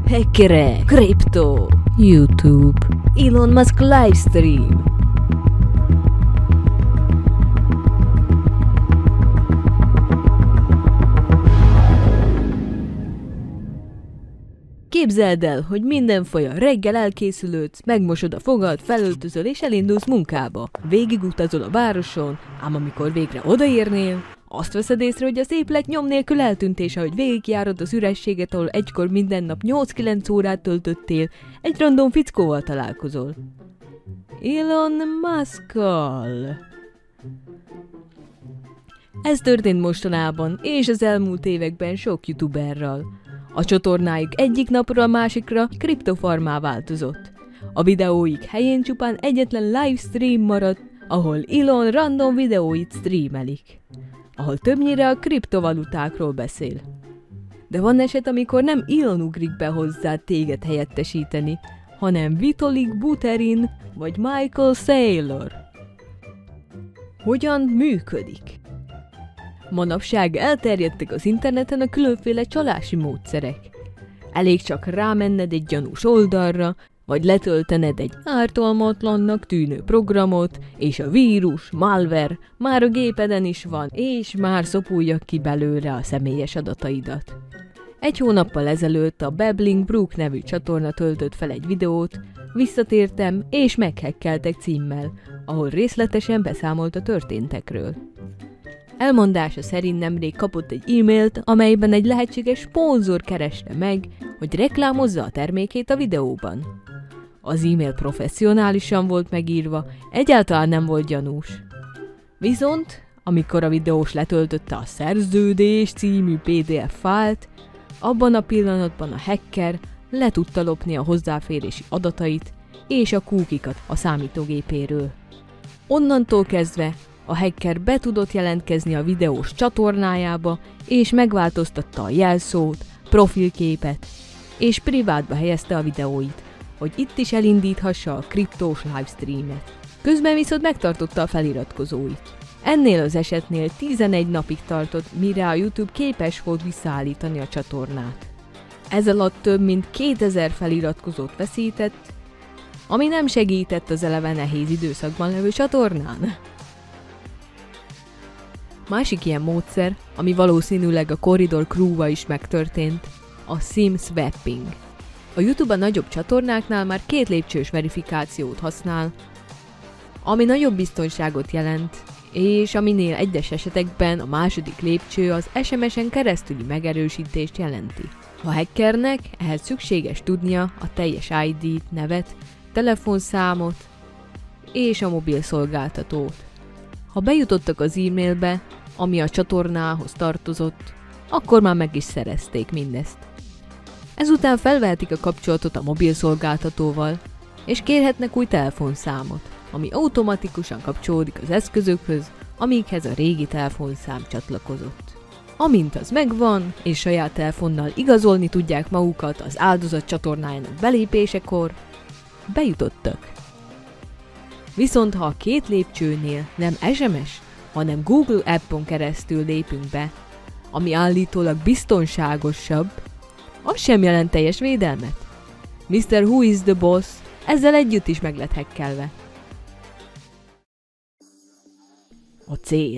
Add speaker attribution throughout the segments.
Speaker 1: Hackerek, Kripto, YouTube, Elon Musk livestream. Képzeld el, hogy mindenfajta reggel elkészülődsz, megmosod a fogad, felöltözöl és elindulsz munkába. Végigutazol a városon, ám amikor végre odaérnél, azt veszed észre, hogy az épület nyom nélkül eltűnt, és ahogy végigjárod az ürességet, ahol egykor minden nap 8-9 órát töltöttél, egy random fickóval találkozol. Elon Muskkal. Ez történt mostanában, és az elmúlt években sok youtuberral. A csatornájuk egyik napra a másikra kriptofarmá változott. A videóik helyén csupán egyetlen livestream maradt, ahol Elon random videóit streamelik, ahol többnyire a kriptovalutákról beszél. De van eset, amikor nem Elon ugrik be hozzá téged helyettesíteni, hanem Vitalik Buterin vagy Michael Saylor. Hogyan működik? Manapság elterjedtek az interneten a különféle csalási módszerek. Elég csak rámenned egy gyanús oldalra, vagy letöltened egy ártalmatlannak tűnő programot, és a vírus, malware már a gépeden is van, és már szopulja ki belőle a személyes adataidat. Egy hónappal ezelőtt a Babbling Brook nevű csatorna töltött fel egy videót, visszatértem és meghekkeltek címmel, ahol részletesen beszámolt a történtekről. Elmondása szerint nemrég kapott egy e-mailt, amelyben egy lehetséges szponzor kereste meg, hogy reklámozza a termékét a videóban. Az e-mail professzionálisan volt megírva, egyáltalán nem volt gyanús. Viszont, amikor a videós letöltötte a szerződés című PDF fájlt, abban a pillanatban a hacker le tudta lopni a hozzáférési adatait és a cookie-kat a számítógépéről. Onnantól kezdve a hacker be tudott jelentkezni a videós csatornájába, és megváltoztatta a jelszót, profilképet, és privátba helyezte a videóit, hogy itt is elindíthassa a kriptós livestreamet. Közben viszont megtartotta a feliratkozóit. Ennél az esetnél 11 napig tartott, mire a YouTube képes volt visszaállítani a csatornát. Ez alatt több mint 2000 feliratkozót veszített, ami nem segített az eleve nehéz időszakban levő csatornán. Másik ilyen módszer, ami valószínűleg a Corridor Crew-val is megtörtént, a SIM swapping. A YouTube a nagyobb csatornáknál már 2 lépcsős verifikációt használ, ami nagyobb biztonságot jelent, és aminél egyes esetekben a második lépcső az SMS-en keresztüli megerősítést jelenti. A hackernek ehhez szükséges tudnia a teljes ID-t, nevet, telefonszámot és a mobil szolgáltatót. Ha bejutottak az e-mailbe, ami a csatornához tartozott, akkor már meg is szerezték mindezt. Ezután felvehetik a kapcsolatot a mobil szolgáltatóval, és kérhetnek új telefonszámot, ami automatikusan kapcsolódik az eszközökhöz, amikhez a régi telefonszám csatlakozott. Amint az megvan, és saját telefonnal igazolni tudják magukat az áldozat csatornájának belépésekor, bejutottak. Viszont ha a 2 lépcsőnél nem SMS, hanem Google appon keresztül lépünk be, ami állítólag biztonságosabb, az sem jelent teljes védelmet. Mr. Who is the Boss ezzel együtt is meg lett hackelve. A cél.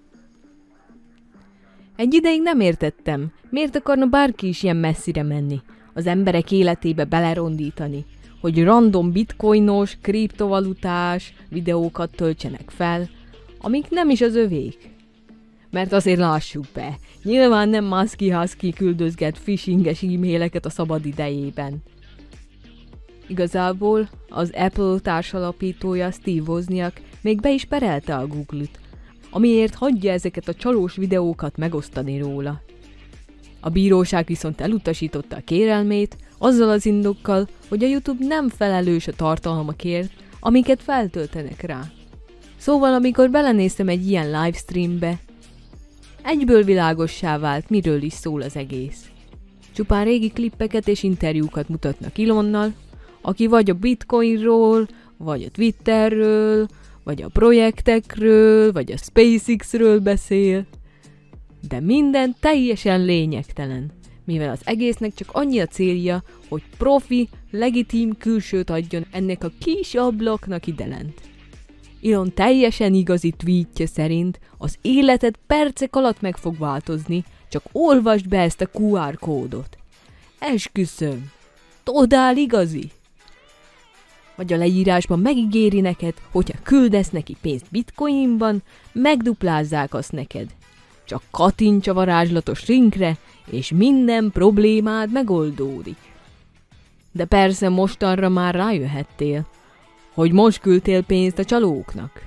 Speaker 1: Egy ideig nem értettem, miért akarna bárki is ilyen messzire menni, az emberek életébe belerondítani, hogy random bitcoinos, kriptovalutás videókat töltsenek fel, amik nem is az övék. Mert azért lássuk be, nyilván nem Musky küldözget phishinges e-maileket a szabad idejében. Igazából az Apple társalapítója Steve Wozniak még be is perelte a Google-t, amiért hagyja ezeket a csalós videókat megosztani róla. A bíróság viszont elutasította a kérelmét, azzal az indokkal, hogy a YouTube nem felelős a tartalmakért, amiket feltöltenek rá. Szóval amikor belenéztem egy ilyen livestreambe, egyből világossá vált, miről is szól az egész. Csupán régi klippeket és interjúkat mutatnak Elonnal, aki vagy a Bitcoinról, vagy a Twitterről, vagy a projektekről, vagy a SpaceX-ről beszél. De minden teljesen lényegtelen, mivel az egésznek csak annyi a célja, hogy profi, legitim külsőt adjon ennek a kis ablaknak idelent. Elon teljesen igazi tweetje szerint az életed percek alatt meg fog változni, csak olvasd be ezt a QR kódot. Esküszöm, totál igazi. Vagy a leírásban megígéri neked, hogyha küldesz neki pénzt bitcoinban, megduplázzák azt neked. Csak kattints a varázslatos linkre, és minden problémád megoldódik. De persze mostanra már rájöhettél, hogy most küldtél pénzt a csalóknak.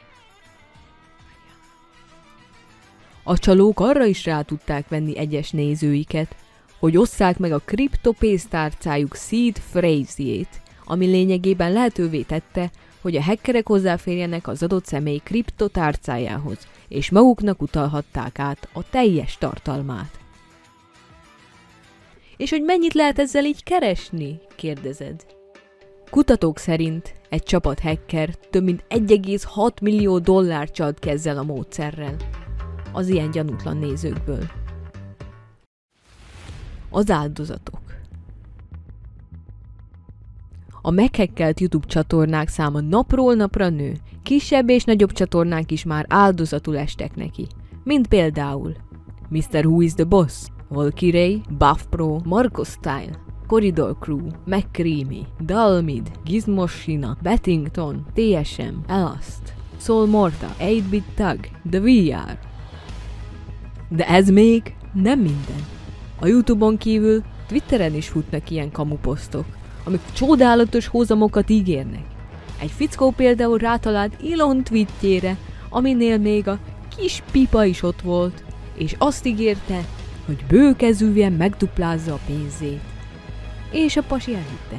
Speaker 1: A csalók arra is rá tudták venni egyes nézőiket, hogy osszák meg a kriptopénztárcájuk seed phrase-jét, ami lényegében lehetővé tette, hogy a hackerek hozzáférjenek az adott személy kriptotárcájához, és maguknak utalhatták át a teljes tartalmát. És hogy mennyit lehet ezzel így keresni? Kérdezed. Kutatók szerint egy csapat hacker több mint 1,6 millió dollárt csalt ki ezzel a módszerrel az ilyen gyanútlan nézőkből. Az áldozatok. A meghackelt YouTube csatornák száma napról napra nő, kisebb és nagyobb csatornák is már áldozatul estek neki, mint például Mr. Who is the Boss, Valkyrie, Buff Pro, Marco Style, Corridor Crew, McCreamy, Dalmid, Gizmoshina, Bettington, TSM, Elast, Soul Morta, 8-Bit Tug, The VR. De ez még nem minden. A YouTube-on kívül Twitteren is futnak ilyen kamuposztok, amik csodálatos hozamokat ígérnek. Egy fickó például rátalált Elon tweetjére, aminél még a kis pipa is ott volt, és azt ígérte, hogy bőkezűen megduplázza a pénzét. És a pasi elhitte.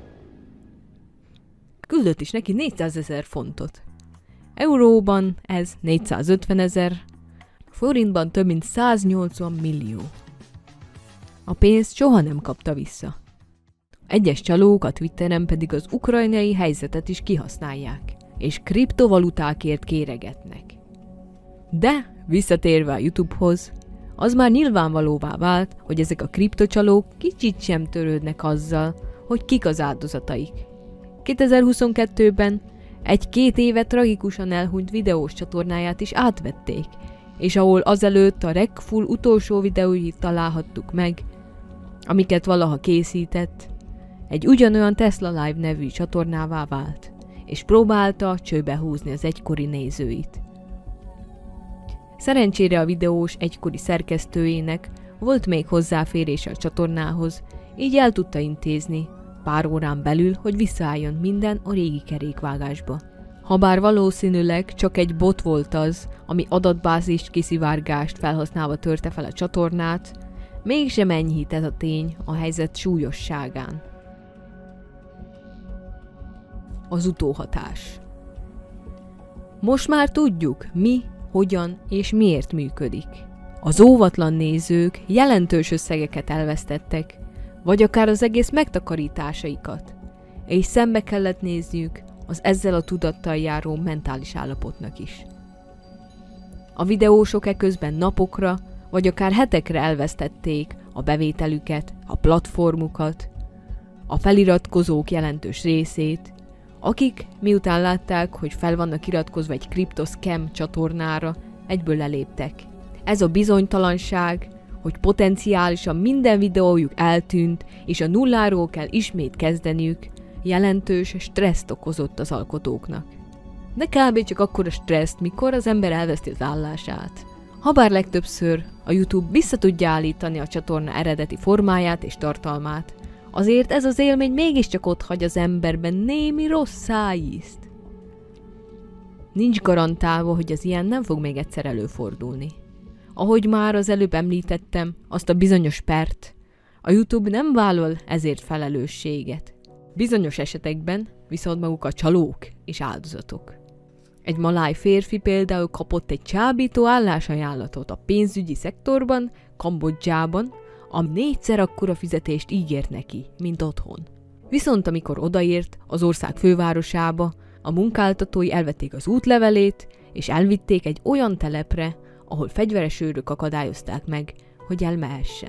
Speaker 1: Küldött is neki 400 000 fontot. Euróban ez 450 000, forintban több mint 180 millió. A pénzt soha nem kapta vissza. Egyes csalók a Twitteren pedig az ukrajnai helyzetet is kihasználják, és kriptovalutákért kéregetnek. De, visszatérve a YouTube-hoz, az már nyilvánvalóvá vált, hogy ezek a kriptocsalók kicsit sem törődnek azzal, hogy kik az áldozataik. 2022-ben egy 2 éve tragikusan elhunyt videós csatornáját is átvették, és ahol azelőtt a Rekful utolsó videóit találhattuk meg, amiket valaha készített, egy ugyanolyan Tesla Live nevű csatornává vált, és próbálta csőbe húzni az egykori nézőit. Szerencsére a videós egykori szerkesztőjének volt még hozzáférése a csatornához, így el tudta intézni pár órán belül, hogy visszaálljon minden a régi kerékvágásba. Habár valószínűleg csak egy bot volt az, ami adatbázis kiszivárgást felhasználva törte fel a csatornát, mégsem enyhít ez a tény a helyzet súlyosságán. Az utóhatás. Most már tudjuk, mi, hogyan és miért működik. Az óvatlan nézők jelentős összegeket elvesztettek, vagy akár az egész megtakarításaikat, és szembe kellett nézniük az ezzel a tudattal járó mentális állapotnak is. A videósok eközben napokra, vagy akár hetekre elvesztették a bevételüket, a platformukat, a feliratkozók jelentős részét, akik miután látták, hogy fel vannak iratkozva egy kriptoszkem csatornára, egyből leléptek. Ez a bizonytalanság, hogy potenciálisan minden videójuk eltűnt, és a nulláról kell ismét kezdeniük, jelentős stresszt okozott az alkotóknak. De kb. Csak akkora stresszt, mikor az ember elveszti az állását. Habár legtöbbször a YouTube vissza tudja állítani a csatorna eredeti formáját és tartalmát, azért ez az élmény mégiscsak ott hagy az emberben némi rossz szájízt. Nincs garantálva, hogy az ilyen nem fog még egyszer előfordulni. Ahogy már az előbb említettem, azt a bizonyos pert, a YouTube nem vállal ezért felelősséget. Bizonyos esetekben viszont maguk a csalók és áldozatok. Egy maláj férfi például kapott egy csábító állásajánlatot a pénzügyi szektorban, Kambodzsában, ami 4-szer akkora fizetést ígért neki, mint otthon. Viszont amikor odaért az ország fővárosába, a munkáltatói elvették az útlevelét, és elvitték egy olyan telepre, ahol fegyveres őrök akadályozták meg, hogy elmehessen.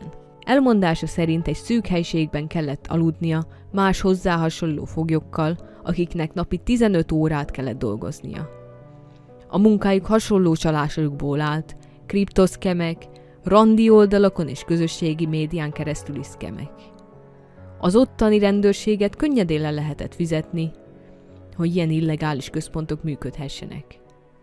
Speaker 1: Elmondása szerint egy szűk helységben kellett aludnia más hozzá hasonló foglyokkal, akiknek napi 15 órát kellett dolgoznia. A munkájuk hasonló csalásokból állt, kriptoszkemek, randi oldalakon és közösségi médián keresztüli szkemek. Az ottani rendőrséget könnyedén le lehetett fizetni, hogy ilyen illegális központok működhessenek.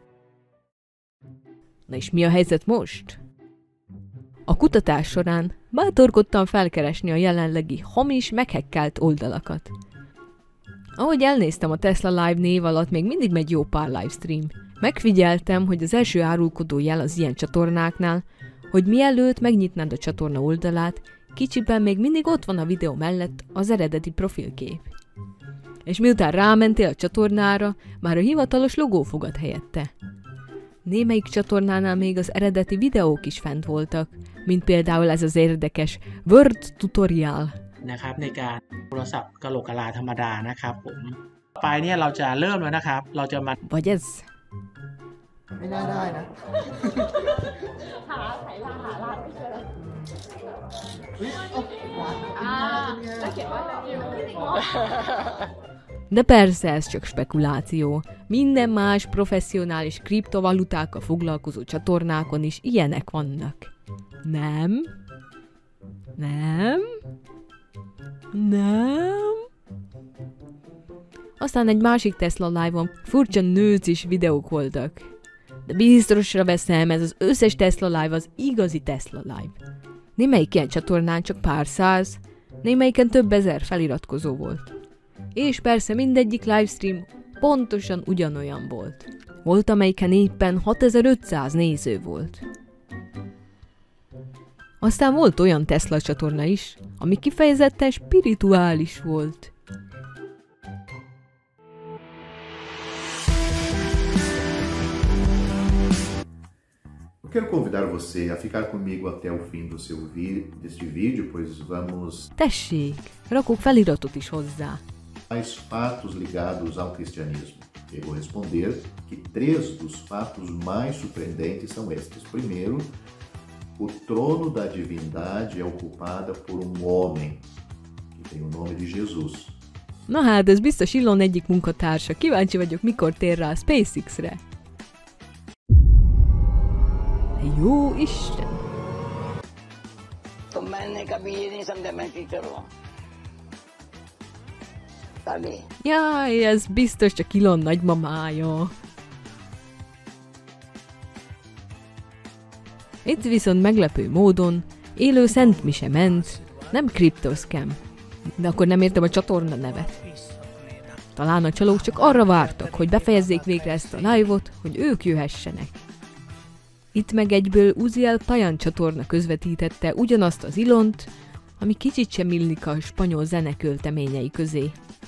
Speaker 1: Na és mi a helyzet most? A kutatás során bátorkodtam felkeresni a jelenlegi hamis, meghekkelt oldalakat. Ahogy elnéztem a Tesla Live név alatt, még mindig megy jó pár livestream. Megfigyeltem, hogy az első árulkodó jel az ilyen csatornáknál, hogy mielőtt megnyitnád a csatorna oldalát, kicsiben még mindig ott van a videó mellett az eredeti profilkép. És miután rámentél a csatornára, már a hivatalos logó fogad helyette. Némelyik csatornánál még az eredeti videók is fent voltak, mint például ez az érdekes Word Tutorial.
Speaker 2: นะครับในการโทรศัพท์กะโหลกกะลาธรรมดานะครับผมไปเนี่ยเราจะเริ่มแล้วนะครับเราจะมา
Speaker 1: Vagy ez?
Speaker 3: ไม่น่าได้นะ
Speaker 4: หาไถลาหาลาไม่เจอ
Speaker 3: เฮ้ยเอาหวานเป็นไง
Speaker 4: แล้วเขียนว่าอะไรอยู่จริงเหรอ
Speaker 1: De persze ez csak spekuláció. Minden más professzionális kriptovalutákkal foglalkozó csatornákon is ilyenek vannak. Nem? Nem? Nem? Aztán egy másik Tesla Live-on furcsa nőcis videók voltak. De biztosra veszem, ez az összes Tesla Live az igazi Tesla Live. Némelyik ilyen csatornán csak pár száz, némelyiken több ezer feliratkozó volt. És persze mindegyik livestream pontosan ugyanolyan volt. Volt, amelyiken éppen 6500 néző volt. Aztán volt olyan Tesla csatorna is, ami kifejezetten spirituális volt.
Speaker 5: Eu quero convidar você a ficar comigo até o fim deste vídeo, pois vamos...
Speaker 1: Tessék, rakok feliratot is hozzá.
Speaker 5: Mais fatos ligados ao cristianismo. Eu vou responder que 3 dos fatos mais surpreendentes são estes. Primeiro, o trono da divindade é ocupada por homem, que tem o nome de Jesus.
Speaker 1: Na hát, ez biztos Elon egyik munkatársa. Kíváncsi vagyok, mikor tér rá a SpaceX-re. Jó Isten!
Speaker 6: तो मैंने कभी ये नहीं समझा मैं की करूँ तभी
Speaker 1: Jaj, ez biztos csak Elon nagymamája. Itt viszont meglepő módon élő szentmise ment, nem kriptoszkem. De akkor nem értem a csatorna nevet. Talán a csalók csak arra vártak, hogy befejezzék végre ezt a live-ot, hogy ők jöhessenek. Itt meg egyből Uziel Payan csatorna közvetítette ugyanazt az Elont, ami kicsit sem illik a spanyol zene költeményei közé.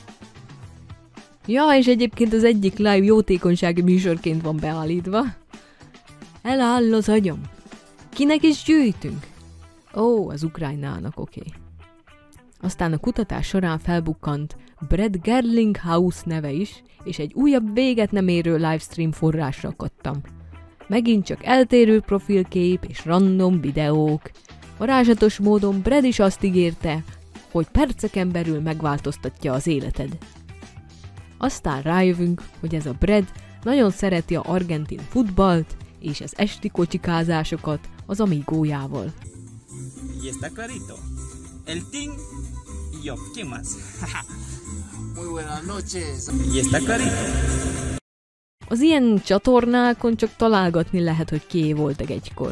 Speaker 1: Ja, és egyébként az egyik live jótékonysági műsorként van beállítva. Eláll az agyam. Kinek is gyűjtünk? Ó, az Ukrajnának, oké. Aztán a kutatás során felbukkant Brad Garlinghouse neve is, és egy újabb véget nem érő livestream forrásra akadtam. Megint csak eltérő profilkép és random videók. Varázslatos módon Brad is azt ígérte, hogy perceken belül megváltoztatja az életed. Aztán rájövünk, hogy ez a Brad nagyon szereti a argentin futballt és az esti kocsikázásokat az amigójával.
Speaker 7: Y está clarito. El Team y yo. ¿Quién más?
Speaker 3: Muy buenas noches.
Speaker 7: Y está clarito.
Speaker 1: Az ilyen csatornákon csak találgatni lehet, hogy kié voltak egykor.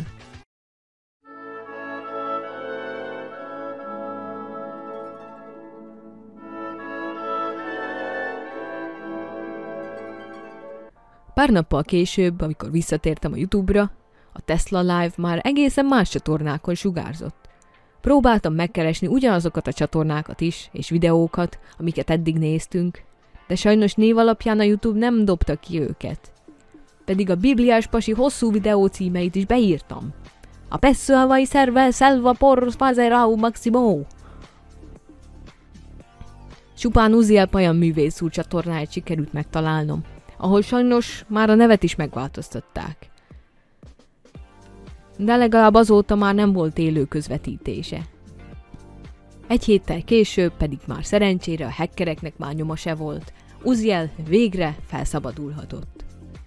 Speaker 1: Pár nappal később, amikor visszatértem a YouTube-ra, a Tesla Live már egészen más csatornákon sugárzott. Próbáltam megkeresni ugyanazokat a csatornákat is, és videókat, amiket eddig néztünk, de sajnos név alapján a YouTube nem dobta ki őket. Pedig a bibliás pasi hosszú videó címeit is beírtam. A Pessoa vai serve selva por fazer ao maximo. Csupán Uziel Payan művész úr csatornáját sikerült megtalálnom, ahol sajnos már a nevet is megváltoztatták. De legalább azóta már nem volt élő közvetítése. Egy héttel később pedig már szerencsére a hackereknek már nyoma se volt. Uziel végre felszabadulhatott.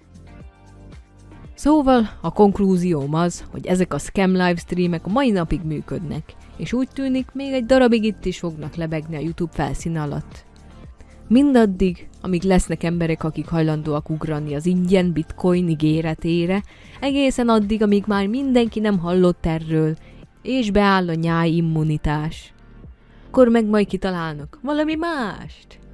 Speaker 1: Szóval a konklúzióm az, hogy ezek a scam livestreamek a mai napig működnek, és úgy tűnik, még egy darabig itt is fognak lebegni a YouTube felszín alatt. Mindaddig, amíg lesznek emberek, akik hajlandóak ugrani az ingyen bitcoin ígéretére, egészen addig, amíg már mindenki nem hallott erről, és beáll a nyáj immunitás. Akkor meg majd kitalálnak valami mást.